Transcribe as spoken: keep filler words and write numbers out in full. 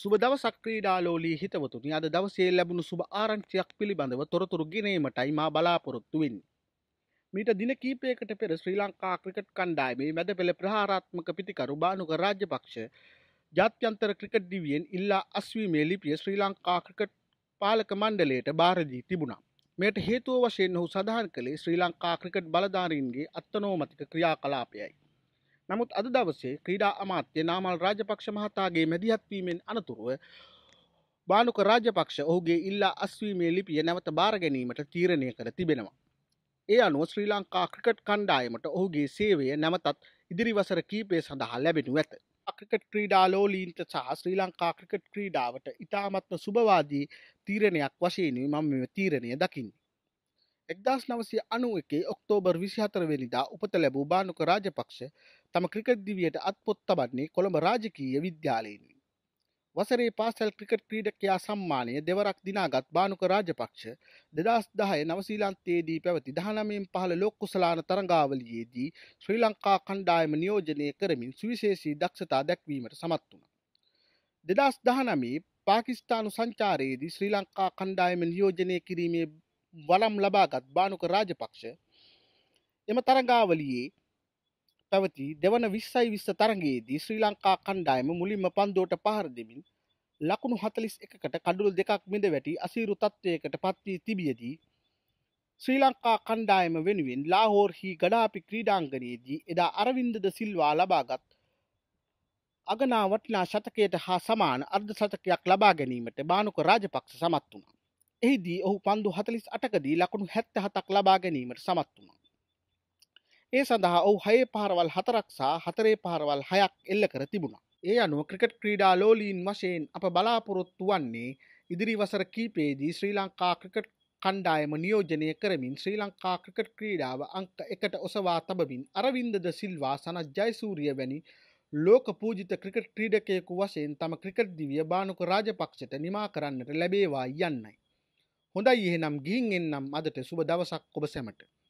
සුබ දවසක් ක්‍රීඩාලෝලී හිතවතුනි. අද දවසේ ලැබුණු සුබ ආරංචියක් පිළිබඳව තොරතුරු ගෙනීමටයි මා බලාපොරොත්තු වෙන්නේ. මීට දින කිහිපයකට පෙර ශ්‍රී ලංකා ක්‍රිකට් කණ්ඩායමේ මැදපෙළ ප්‍රහාරාත්මක පිතිකරු බානුක රාජපක්ෂ ජාත්‍යන්තර ක්‍රිකට් දිවියෙන් ඉල්ලා අස්වීමේ ලිපිය ශ්‍රී ලංකා ක්‍රිකට් පාලක මණ්ඩලයට බාර දී තිබුණා. මෙයට හේතුව වශයෙන් ඔහු සඳහන් කළේ ශ්‍රී ලංකා ක්‍රිකට් බලධාරීන්ගේ අත්නෝමතික ක්‍රියාකලාපයයි. නමුත් අද දවසේ ක්‍රීඩා අමාත්‍ය නාමල් රාජපක්ෂ මහතාගේ මැදිහත් වීමෙන් අනතුරුව බානුක රාජපක්ෂ ඔහුගේ ඉල්ලා අස්වීමේ ලිපිය නැවත බාර ගැනීමට තීරණය කර තිබෙනවා. ඒ අනුව ශ්‍රී ලංකා ක්‍රිකට් කණ්ඩායමට ඔහුගේ සේවය නැවතත් ඉදිරි වසර කීපය සඳහා ලැබෙනු ඇත. ක්‍රිකට් ක්‍රීඩාලෝලීන්ට සහ ශ්‍රී ලංකා ක්‍රිකට් ක්‍රීඩාවට ඉතාමත්ම සුබවාදී තීරණයක් වශයෙන් මම මේ තීරණය දකින්නේ. එක්දාස් නවසිය අනූ එකේ ඔක්තෝබර් විසිහතර වෙනිදා උපත ලැබූ බානුක රාජපක්ෂ තම ක්‍රිකට් දිවියට අත්පොත් තබන්නේ කොළඹ රාජකීය විද්‍යාලයෙනි. වසරේ පාසල් ක්‍රිකට් ක්‍රීඩකයා සම්මානය දෙවරක් දිනාගත් බානුක රාජපක්ෂ දෙදහස් දහය නවසීලන්තයේදී පැවති දහනවයෙන් පහළ ලෝක කුසලාන තරඟාවලියේදී ශ්‍රී ලංකා කණ්ඩායම නියෝජනය කරමින් සුවිශේෂී දක්ෂතා දැක්වීමට සමත් වුණා. දෙදහස් දහනවයේ පාකිස්තානු සංචාරයේදී ශ්‍රී ලංකා කණ්ඩායම නියෝජනය කිරීමේ වළම් ලබාගත් බානුක රාජපක්ෂ එම තරඟාවලියේ පැවති දෙවන විස්සයි විස්ස තරඟයේදී ශ්‍රී ලංකා කණ්ඩායම මුලින්ම පන්දුවට පහර දෙමින් ලකුණු හතළිස් එකකට කඩුළු දෙකක් බිඳ වැටි අසීරු තත්ත්වයකට පත් වී තිබියදී ශ්‍රී ලංකා කණ්ඩායම වෙනුවෙන් ලාහෝර්හි ගඩාපි ක්‍රීඩාංගණයේදී එදා අරවින්ද ද සිල්වා ලබාගත් අගනා වටිනා ශතකයට හා සමාන අර්ධ ශතකයක් ලබා ගැනීමට බානුක රාජපක්ෂ සමත් වුණා. එහිදී ඔහු පන්දු හතළිස් අටකදී ලකුණු හැත්තෑ හතක් ලබා ගැනීමට සමත් වුණා. ඒ සඳහා ඔහු හයේ පහරවල් හතරක් සහ හතරේ පහරවල් හයක් එල්ල කර තිබුණා. ඒ අනුව ක්‍රිකට් ක්‍රීඩාලෝලීන් වශයෙන් අප බලාපොරොත්තු වන්නේ ඉදිරි වසර කීපයේදී ශ්‍රී ලංකා ක්‍රිකට් කණ්ඩායම නියෝජනය කරමින් ශ්‍රී ලංකා ක්‍රිකට් ක්‍රීඩාව අංක එකට ඔසවා තබමින් අරවින්ද ද සිල්වා සනත් ජයසූරිය වැනි ලෝක පූජිත ක්‍රිකට් ක්‍රීඩකයෙකු වශයෙන් තම ක්‍රිකට් දිවිය බානුක රාජපක්ෂට නිමා කරන්නට ලැබේවා යන්නයි. හොඳයි එහෙනම් ගිහින් එන්නම් අදට සුබ දවසක් ඔබ සැමට.